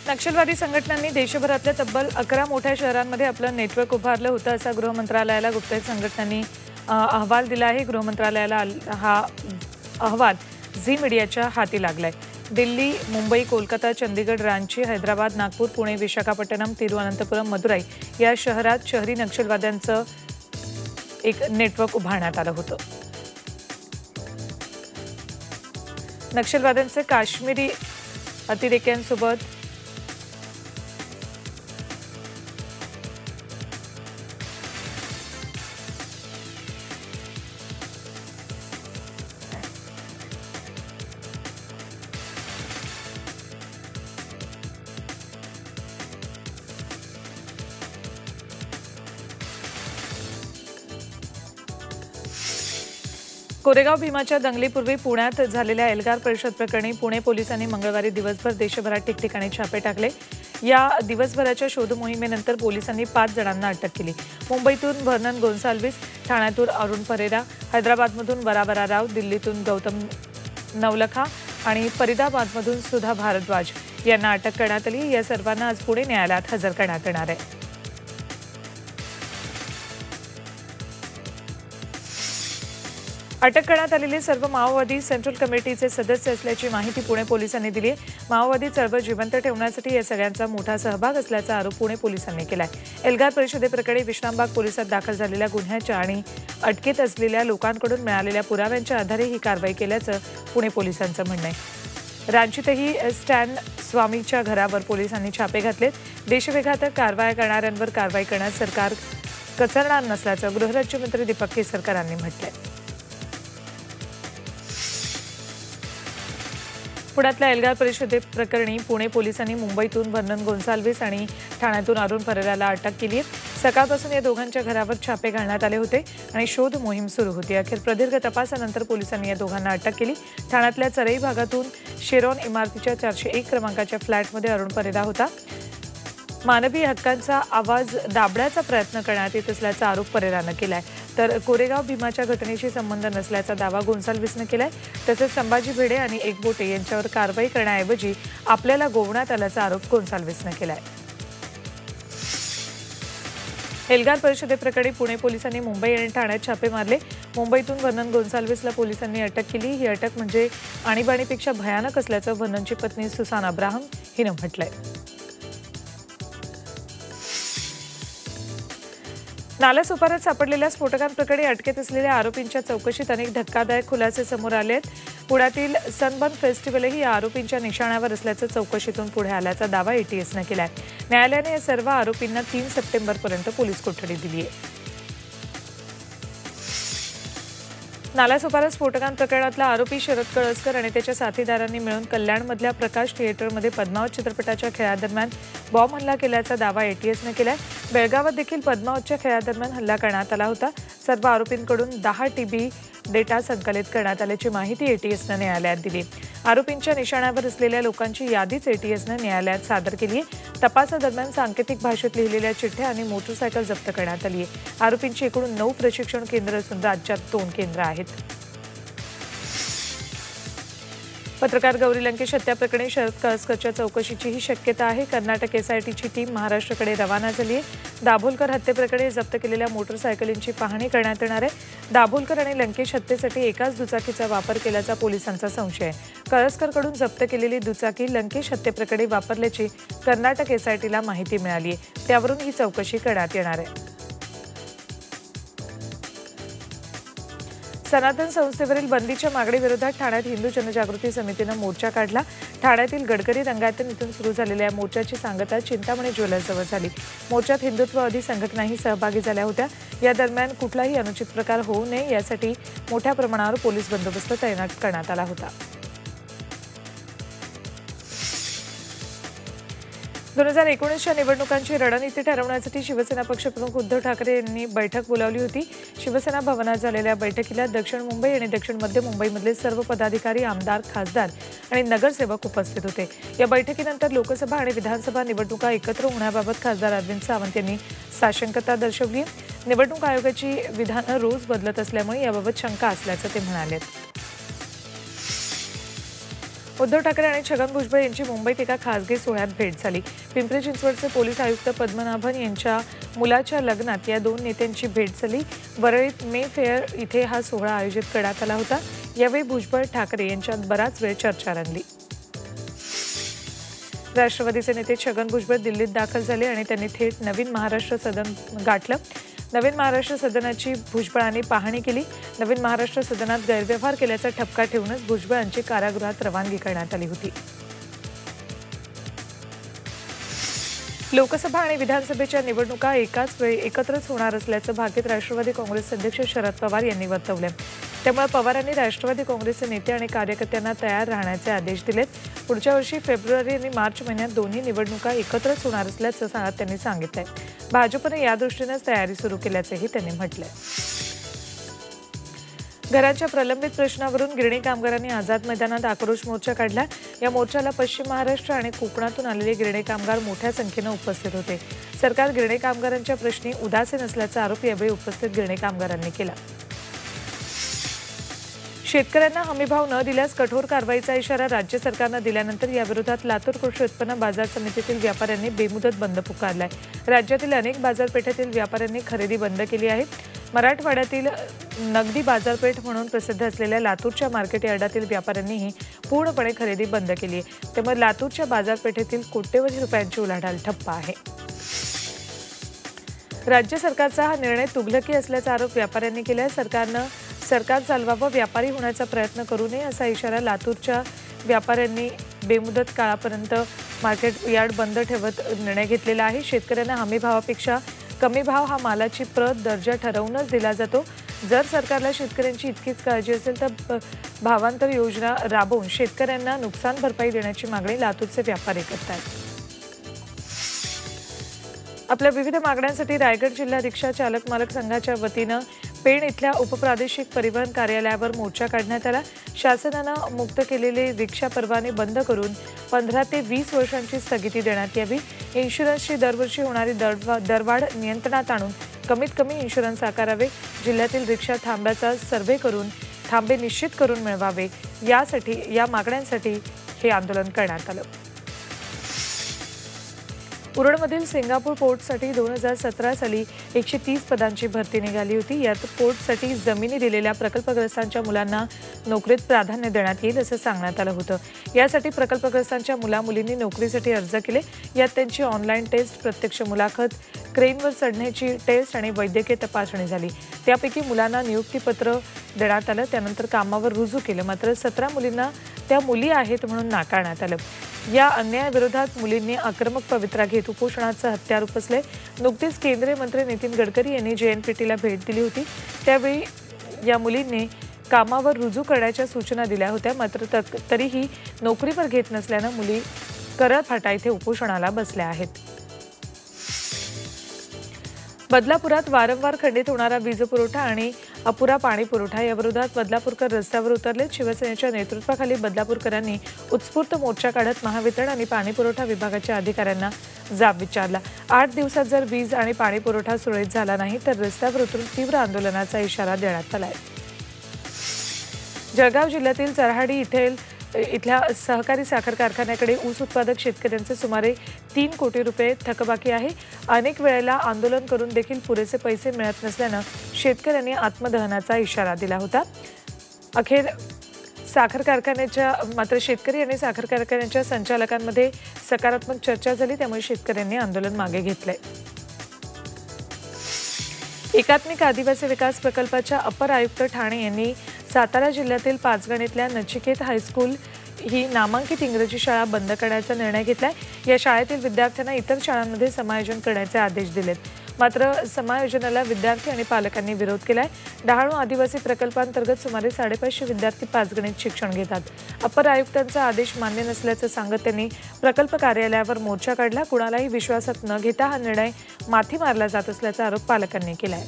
नक्षलवादी संघटनांनी देशभरातल्या तब्बल 11 मोठ्या शहरांमध्ये आपलं नेटवर्क उभारलं होतं असा गृह मंत्रालयाला गुप्तहेर संघटनांनी अहवाल दिला आहे। गृह मंत्रालयाला हा अहवाल झी मीडियाच्या हाती लागलाय। दिल्ली, मुंबई, कोलकाता, चंदीगड, रांची, हैदराबाद, नागपूर, पुणे, विशाखापट्टणम, तिरुवनंतपुरम, मदुराई या शहरात शहरी नक्षलवाद्यांचं एक नेटवर्क उभारण्यात आलं होतं। नक्षलवाद्यांचे काश्मीरी अतिरेक्यांसोबत कोरेगाव भीमाच्या दंगलीपूर्वी पुण्यात झालेल्या एल्गार परिषद प्रकरणी पुणे पोलिसांनी मंगळवारी दिवसभर देशभरात ठिकठिकाणी छापे टाकले। या दिवसभराच्या शोध मोहिमेनंतर पोलिसांनी 5 जणांना अटक केली। मुंबईतून वर्नन गोन्साल्विस, ठाण्यातून अरुण परेरा, हैदराबादमधून वरावरा राव, दिल्लीतून गौतम नवलखा आणि फरीदाबादमधून सुधा भारद्वाज यांना अटक करण्यात आली। या सर्वांना आज पुणे न्यायालयात हजर करण्यात येणार आहे। अटक करण्यात आलेले सर्व माओवादी सेंट्रल कमिटीचे सदस्य असल्याची माहिती पुणे पोलिसांनी दिली आहे। माओवादी चळवळ जिवंत ठेवण्यासाठी या सगळ्यांचा मोठा सहभाग असल्याचा आरोप पुणे पोलिसांनी केलाय। एल्गार परिषदेप्रकरणी विश्रामबाग पोलिसात दाखल झालेल्या गुन्ह्याच्या आणि अटकेत असलेल्या लोकांकडून मिळालेल्या पुराव्यांच्या आधारे ही कारवाई केल्याचं पुणे पोलिसांचं म्हणणं आहे। रांचीतही स्टॅन स्वामीच्या घरावर पोलिसांनी छापे घातलेत। देशविघातक कारवाया करणाऱ्यांवर कारवाई करण्यास सरकार कचरणार नसल्याचं गृहराज्यमंत्री दीपक केसरकर यांनी म्हटलंय। पुण्यातल्या एल्गार परिषदेप्रकरणी पुणे पोलिसांनी मुंबईतून वर्नन गोन्साल्विस आणि ठाण्यातून अरुण परेराला अटक केली आहे। सकाळपासून या दोघांच्या घरावर छापे घालण्यात आले होते आणि शोध मोहीम सुरू होती। अखेर प्रदीर्घ तपासानंतर पोलिसांनी या दोघांना अटक केली। ठाण्यातल्या चरई भागातून शेरॉन इमारतीच्या 401 क्रमांकाच्या फ्लॅटमध्ये अरुण परेरा होता। मानवी हक्कांचा आवाज दाबण्याचा प्रयत्न करण्यात येत असल्याचा आरोप परेरानं केलाय। तर कोरेगाव भीमाच्या घटनेशी संबंध नसल्याचा दावा गोन्साल्विसनं केलाय। तसेच संभाजी भिडे आणि एकबोटे यांच्यावर कारवाई करण्याऐवजी आपल्याला गोवण्यात आल्याचा आरोप गोन्साल्विसनं केलाय। एल्गार परिषदेप्रकरणी पुणे पोलिसांनी मुंबई आणि ठाण्यात छापे मारले। मुंबईतून वर्नन गोन्साल्विसला पोलिसांनी अटक केली। ही अटक म्हणजे आणीबाणीपेक्षा भयानक असल्याचं वर्ननची पत्नी सुसान अब्राहम हिनं म्हटलंय। नालासोपाऱ्यात सापडलेल्या स्फोटकांप्रकरणी अटकेत असलेल्या आरोपींच्या चौकशीत अनेक धक्कादायक खुलासे समोर आले आहेत। पुण्यातील सनबर्न फेस्टिव्हलही या आरोपींच्या निशाण्यावर असल्याचं चौकशीतून पुढे आल्याचा दावा एटीएसनं केलाय। न्यायालयाने या सर्व आरोपींना 3 सप्टेंबरपर्यंत पोलीस कोठडी दिली आहे। नालासोपारा स्फोटकांप्रकरणातला आरोपी शरद कळसकर आणि त्याच्या साथीदारांनी मिळून कल्याणमधल्या प्रकाश थिएटरमध्ये पद्मावत चित्रपटाच्या खेळादरम्यान बॉम्ब हल्ला केल्याचा दावा एटीएसनं केलाय। बेळगावात देखील पद्मावतच्या खेळादरम्यान हल्ला करण्यात आला होता। सर्व आरोपींकडून 10 TB डेटा संकलित करण्यात आल्याची माहिती एटीएसनं न्यायालयात दिली। आरोपींच्या निशाण्यावर असलेल्या लोकांची यादीच एटीएसनं न्यायालयात सादर केली आहे। तपासादरम्यान सांकेतिक भाषेत लिहिलेल्या चिठ्ठ्या आणि मोटरसायकल जप्त करण्यात आली आहे। आरोपींची एकूण 9 प्रशिक्षण केंद्र असून राज्यात 2 केंद्र आहेत। पत्रकार गौरी लंकेश हत्याप्रकरणी शरद कळसकरच्या चौकशीचीही शक्यता आहे। कर्नाटक एसआयटीची टीम महाराष्ट्राकडे रवाना झाली आहे। दाभोलकर हत्येप्रकरणी जप्त केलेल्या मोटरसायकलींची पाहणी करण्यात येणार आहे। दाभोलकर आणि लंकेश हत्येसाठी एकाच दुचाकीचा वापर केल्याचा पोलिसांचा संशय आहे। कळसकरकडून जप्त केलेली दुचाकी लंकेश हत्येप्रकरणी वापरल्याची कर्नाटक एसआयटीला माहिती मिळाली आहे। त्यावरून ही चौकशी करण्यात येणार आहे। सनातन संस्थेवरील बंदीच्या मागणीविरोधात ठाण्यात हिंदू जनजागृती समितीनं मोर्चा काढला। ठाण्यातील गडकरी रंगायतन इथून सुरू झालेल्या या मोर्चाची सांगता चिंतामणी ज्वेलर्सजवळ झाली। मोर्चात हिंदुत्ववादी संघटनाही सहभागी झाल्या होत्या। या दरम्यान कुठलाही अनुचित प्रकार होऊ नये यासाठी मोठ्या प्रमाणावर पोलीस बंदोबस्त तैनात करण्यात आला होता। 2019च्या निवडणुकांची रणनीती ठरवण्यासाठी शिवसेना पक्षप्रमुख उद्धव ठाकरे यांनी बैठक बोलावली होती। शिवसेना भवनात झालेल्या बैठकीला दक्षिण मुंबई आणि दक्षिण मध्य मुंबईमधले सर्व पदाधिकारी, आमदार, खासदार आणि नगरसेवक उपस्थित होते। या बैठकीनंतर लोकसभा आणि विधानसभा निवडणुका एकत्र होण्याबाबत खासदार अरविंद सावंत यांनी साशंकता दर्शवली। निवडणूक आयोगाची विधानं रोज बदलत असल्यामुळे याबाबत शंका असल्याचं ते म्हणाले। उद्धव ठाकरे आणि छगन भुजबळ यांची मुंबईत एका खासगी सोहळ्यात भेट झाली। पिंपरी चिंचवडचे पोलीस आयुक्त पद्मनाभन यांच्या मुलाच्या लग्नात या दोन नेत्यांची भेट झाली। वरळीत मे फेअर इथे हा सोहळा आयोजित करण्यात आला होता। यावेळी भुजबळ ठाकरे यांच्यात बराच वेळ चर्चा रंगली। राष्ट्रवादीचे नेते छगन भुजबळ दिल्लीत दाखल झाले आणि त्यांनी थेट नवीन महाराष्ट्र सदन गाठलं। नवीन महाराष्ट्र सदनाची भुजबळांनी पाहणी केली। नवीन महाराष्ट्र सदनात गैरव्यवहार केल्याचा ठपका ठेवूनच भुजबळांची कारागृहात रवानगी करण्यात आली होती। लोकसभा आणि विधानसभेच्या निवडणुका एकाच वेळी एकत्रच होणार असल्याचं भाकीत राष्ट्रवादी काँग्रेस अध्यक्ष शरद पवार यांनी वर्तवलं। त्यामुळे पवारांनी राष्ट्रवादी काँग्रेसचे नेते आणि कार्यकर्त्यांना तयार राहण्याचे आदेश दिलेत। पुढच्या वर्षी फेब्रुवारी आणि मार्च महिन्यात दोन्ही निवडणुका एकत्रच होणार असल्याचं त्यांनी सांगितलंय। भाजपने या दृष्टीनेच तयारी सुरू केल्याचंही त्यांनी म्हटलंय। घरांच्या प्रलंबित प्रश्नावरून गिरणी कामगारांनी आझाद मैदानात आक्रोश मोर्चा काढला। या मोर्चाला पश्चिम महाराष्ट्र आणि कोकणातून आलेले गिरणी कामगार मोठ्या संख्येने उपस्थित होते। सरकार गिरणी कामगारांच्या प्रश्नी उदासीन असल्याचा आरोप यावेळी उपस्थित गिरणी कामगारांनी केला। शेतकऱ्यांना हमीभाव न दिल्यास कठोर कारवाईचा इशारा राज्य सरकारने दिल्यानंतर याविरोधात लातूर कृषी उत्पन्न बाजार समितीतील व्यापाऱ्यांनी बेमुदत बंद पुकारलाय। राज्यातील अनेक बाजारपेठेतील व्यापाऱ्यांनी खरेदी बंद केली आहे। मराठवाड्यातील नगदी बाजारपेठ म्हणून प्रसिद्ध असलेल्या लातूरच्या मार्केट यार्डातील व्यापाऱ्यांनीही पूर्णपणे खरेदी बंद केली आहे। त्यामुळे लातूरच्या बाजारपेठेतील कोट्यवधी रुपयांची उलाढाल ठप्प आहे। राज्य सरकारचा हा निर्णय तुघलकी असल्याचा आरोप व्यापाऱ्यांनी केला। सरकार चालवावं, व्यापारी होण्याचा प्रयत्न करू नये असा इशारा लातूरच्या व्यापाऱ्यांनी बेमुदत काळापर्यंत मार्केट यार्ड बंद ठेवत निर्णय घेतलेला आहे। शेतकऱ्यांना हमीभावापेक्षा कमी भाव हा मालाची प्रत दर्जा ठरवूनच दिला जातो। जर सरकारला शेतकऱ्यांची इतकीच काळजी असेल तर भावांतर योजना राबवून शेतकऱ्यांना नुकसान भरपाई देण्याची मागणी लातूरचे व्यापारी करतात। आपल्या विविध मागण्यांसाठी रायगड जिल्हा रिक्षा चालक मालक संघाच्या वतीनं पेण इथल्या उपप्रादेशिक परिवहन कार्यालयावर मोर्चा काढण्यात आला। शासनानं मुक्त केलेले रिक्षा परवाने बंद करून 15 ते 20 वर्षांची स्थगिती देण्यात यावी। इन्शुरन्सची दरवर्षी होणारी दरवाढ नियंत्रणात आणून कमीत कमी इन्शुरन्स आकारावे। जिल्ह्यातील रिक्षा थांब्याचा सर्व्हे करून थांबे निश्चित करून मिळवावे। या मागण्यांसाठी हे आंदोलन करण्यात आलं। उरणमधील सिंगापूर पोर्टसाठी 2017 साली 130 पदांची भरती निघाली होती। यात पोर्टसाठी जमिनी दिलेल्या प्रकल्पग्रस्तांच्या मुलांना नोकरीत प्राधान्य देण्यात येईल असं सांगण्यात आलं होतं। यासाठी प्रकल्पग्रस्तांच्या मुलामुलींनी नोकरीसाठी अर्ज केले। यात त्यांची ऑनलाईन टेस्ट, प्रत्यक्ष मुलाखत, क्रेनवर चढण्याची टेस्ट आणि वैद्यकीय तपासणी झाली। त्यापैकी मुलांना नियुक्तीपत्र देण्यात आलं, त्यानंतर कामावर रुजू केलं। मात्र 17 मुलींना त्या मुली आहेत म्हणून नाकारण्यात आलं। या अन्यायाविरोधात मुलींनी आक्रमक पवित्रा घेत उपोषणाचं हत्यार उपसले। नुकतीच केंद्रीय मंत्री नितीन गडकरी यांनी JNPTला भेट दिली होती। त्यावेळी या मुलींनी कामावर रुजू करण्याच्या सूचना दिल्या होत्या। मात्र तरीही नोकरीवर घेत नसल्यानं मुली करळ फाटा इथे उपोषणाला बसल्या आहेत। बदलापुरात वारंवार खंडित होणारा वीज पुरवठा आणि अपुरा पाणी पुरवठा याविरोधात बदलापूरकर रस्त्यावर उतरले। शिवसेनेच्या नेतृत्वाखाली बदलापूरकरांनी उत्स्फूर्त मोर्चा काढत महावितरण आणि पाणी पुरवठा विभागाच्या अधिकाऱ्यांना जाब विचारला। 8 दिवसात जर वीज आणि पाणी पुरवठा सुरळीत झाला नाही तर रस्त्यावर उतरून तीव्र आंदोलनाचा इशारा देण्यात आलाय। जळगाव जिल्ह्यातील चरहाडी इथल्या सहकारी साखर कारखान्याकडे ऊस उत्पादक शेतकऱ्यांचे सुमारे 3 कोटी रुपये थकबाकी आहे। अनेक वेळेला आंदोलन करून देखील पुरेसे पैसे मिळत नसल्यानं शेतकऱ्यांनी आत्मदहनाचा इशारा दिला होता। अखेर शेतकरी आणि साखर कारखान्याच्या संचालकांमध्ये सकारात्मक चर्चा झाली, त्यामुळे शेतकऱ्यांनी आंदोलन मागे घेतलंय। एकात्मिक आदिवासी विकास प्रकल्पाच्या अपर आयुक्त ठाणे यांनी सातारा जिल्ह्यातील पाचगणीतल्या नचिकेत हायस्कूल ही नामांकित इंग्रजी शाळा बंद करण्याचा निर्णय घेतलाय। या शाळेतील विद्यार्थ्यांना इतर शाळांमध्ये समायोजन करण्याचे आदेश दिलेत। मात्र समायोजनाला विद्यार्थी आणि पालकांनी विरोध केलाय। डहाणू आदिवासी प्रकल्पांतर्गत सुमारे 550 विद्यार्थी पाचगणीत शिक्षण घेतात। अपर आयुक्तांचा आदेश मान्य नसल्याचं सांगत त्यांनी प्रकल्प कार्यालयावर मोर्चा काढला। कुणालाही विश्वासात न घेता हा निर्णय माथी मारला जात असल्याचा आरोप पालकांनी केलाय।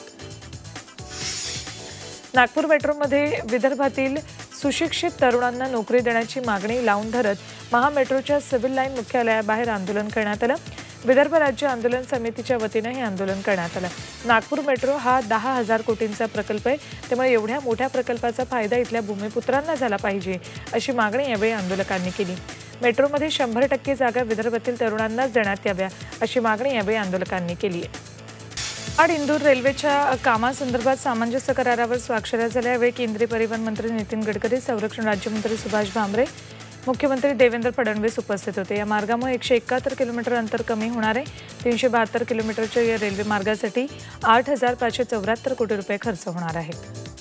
नागपूर मेट्रोमध्ये विदर्भातील सुशिक्षित तरुणांना नोकरी देण्याची मागणी लावून धरत महामेट्रोच्या सिव्हिल लाईन मुख्यालयाबाहेर आंदोलन करण्यात आलं। विदर्भ राज्य आंदोलन समितीच्या वतीने हे आंदोलन करण्यात आलं। नागपूर मेट्रो हा 10,000 कोटींचा प्रकल्प आहे, त्यामुळे एवढ्या मोठ्या प्रकल्पाचा फायदा इथल्या भूमिपुत्रांना झाला पाहिजे अशी मागणी यावेळी आंदोलकांनी केली। मेट्रोमध्ये 100% जागा विदर्भातील तरुणांनाच देण्यात याव्या अशी मागणी यावेळी आंदोलकांनी केली आहे। इंदूर रेल्वेच्या कामासंदर्भात सामंजस्य करारावर स्वाक्षऱ्या झाल्या। यावेळी केंद्रीय परिवहन मंत्री नितीन गडकरी, संरक्षण राज्यमंत्री सुभाष भामरे, मुख्यमंत्री देवेंद्र फडणवीस उपस्थित होते। या मार्गामुळे 171 किलोमीटर अंतर कमी होणार आहे। 372 किलोमीटरच्या या रेल्वे मार्गासाठी 8,574 कोटी रुपये खर्च होणार आहे।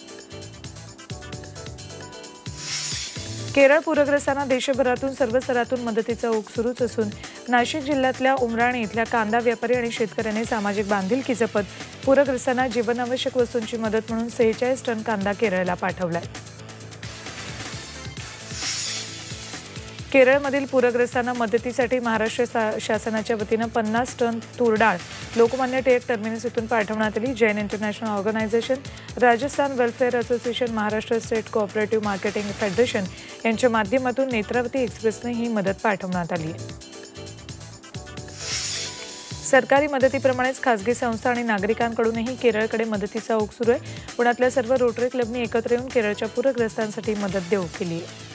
केरळ पूरग्रस्तांना देशभरातून सर्व स्तरातून मदतीचा ओघ सुरूच असून नाशिक जिल्ह्यातल्या उमराणी इथल्या कांदा व्यापारी आणि शेतकऱ्यांनी सामाजिक बांधिलकी जपत पूरग्रस्तांना जीवनावश्यक वस्तूंची मदत म्हणून 46 टन कांदा केरळला पाठवलाय। केरळमधील पूरग्रस्तांना मदतीसाठी महाराष्ट्र शासनाच्या वतीनं 50 टन तूर डाळ लोकमान्य टिळक टर्मिनस येथून पाठवण्यात आली। Jain international organisation, Rajasthan welfare association, Maharashtra state cooperative marketing federation यांच्या माध्यमातून नेत्रावती एक्सप्रेसने ही मदत पाठवण्यात आली आहे। सरकारी मदतीप्रमाणेच खासगी संस्था आणि नागरिकांकडूनही केरळकडे मदतीचा ओघ सुरू आहे। पुण्यातल्या सर्व रोटरी क्लबनी एकत्र येऊन केरळच्या पूरग्रस्तांसाठी मदत देऊ केली आहे।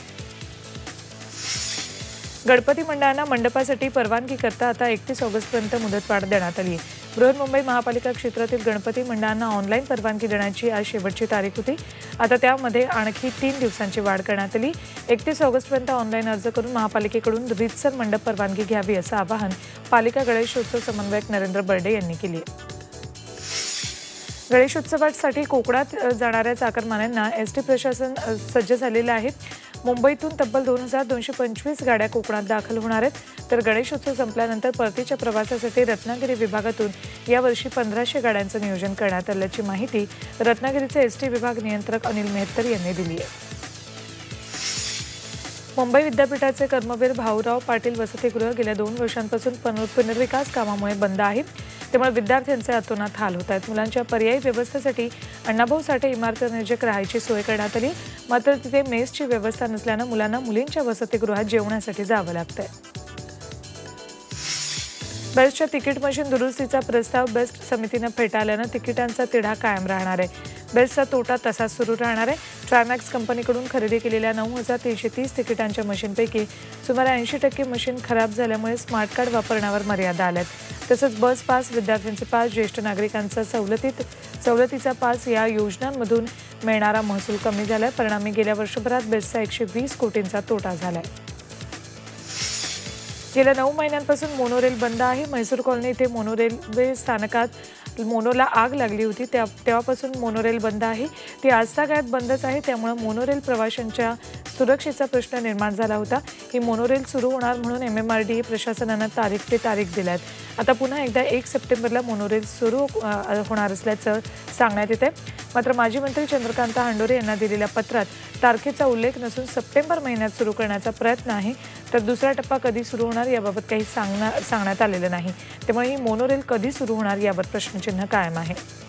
गणपती मंडळांना मंडपासाठी परवानगी करता आता 31 ऑगस्टपर्यंत मुदतवाढ देण्यात आली आहे। बृहन्मुंबई महापालिका क्षेत्रातील गणपती मंडळांना ऑनलाईन परवानगी देण्याची आज शेवटची तारीख होती। आता त्यामध्ये आणखी 3 दिवसांची वाढ करण्यात आली। 31 ऑगस्टपर्यंत ऑनलाईन अर्ज करून महापालिकेकडून रीतसर मंडप परवानगी घ्यावी असं आवाहन पालिका गणेशोत्सव समन्वयक नरेंद्र बर्डे यांनी केली आहे। गणेशोत्सवासाठी कोकणात जाणाऱ्या चाकरमान्यांना एसटी प्रशासन सज्ज झालेलं आहे। मुंबईतून तब्बल 2,225 गाड्या कोकणात दाखल होणार आहेत, तर गणेशोत्सव संपल्यानंतर परतीच्या प्रवासासाठी रत्नागिरी विभागातून यावर्षी 1,500 गाड्यांचं नियोजन करण्यात आल्याची माहिती रत्नागिरीचे एसटी विभाग नियंत्रक अनिल मेहतर यांनी दिली आहे। मुंबई विद्यापीठाचे कर्मवीर भाऊराव पाटील वसतिगृह गेल्या 2 वर्षांपासून पुनर्विकास कामामुळे बंद आहे, त्यामुळे विद्यार्थ्यांचे अतोनात हाल होत आहेत। मुलांच्या पर्यायी व्यवस्थेसाठी अण्णाभाऊ साठे इमारतनिर्जक राहायची सोय करण्यात आली, मात्र तिथे मेसची व्यवस्था नसल्यानं मुलांना मुलींच्या वसतिगृहात जेवण्यासाठी जावं लागतंय। बेस्टच्या तिकीट मशीन दुरुस्तीचा प्रस्ताव बेस्ट समितीनं फेटाळल्यानं तिकिटांचा तिढा कायम राहणार आहे। बेस्टचा तोटा तसाच सुरू राहणार आहे। ट्रायमॅक्स कंपनीकडून खरेदी केलेल्या 9,330 तिकिटांच्या मशीनपैकी सुमारे 80% मशीन खराब झाल्यामुळे स्मार्ट कार्ड वापरण्यावर मर्यादा आल्यात। तसंच बस पास, विद्यार्थ्यांचे पास, ज्येष्ठ नागरिकांचा सवलतीचा पास या योजनांमधून मिळणारा महसूल कमी झालाय। परिणामी गेल्या वर्षभरात बेस्टचा 120 कोटींचा तोटा झालाय। गेल्या 9 महिन्यांपासून मोनोरेल बंद आहे। म्हैसूर कॉलनी इथे मोनोरेल्वे स्थानकात मोनोला आग लागली होती, तेव्हापासून मोनोरेल बंद आहे। ती आजतागायत बंदच आहे, त्यामुळे मोनोरेल प्रवाशांच्या सुरक्षेचा प्रश्न निर्माण झाला होता। ही मोनोरेल सुरू होणार म्हणून MMRDA प्रशासनानं तारीख पे तारीख दिल्यात। आता पुन्हा एकदा 1 सप्टेंबरला मोनोरेल सुरू होणार असल्याचं सांगण्यात येते। मात्र माजी मंत्री चंद्रकांत हांडोरे यांना दिलेल्या पत्रात तारखेचा उल्लेख नसून सप्टेंबर महिन्यात सुरू करण्याचा प्रयत्न आहे, तर दुसरा टप्पा कधी सुरू होणार याबाबत काही सांगण्यात आलेलं नाही। त्यामुळे ही मोनोरेल कधी सुरू होणार यावर प्रश्नचिन्ह कायम आहे।